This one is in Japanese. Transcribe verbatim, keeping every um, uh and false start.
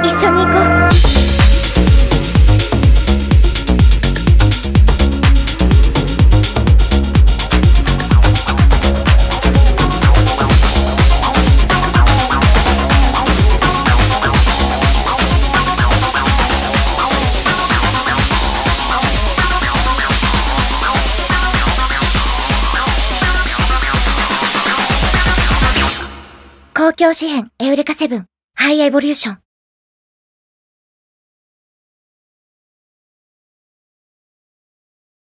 一緒に行こう。公共紙幣エウレカセブンハイエボリューション。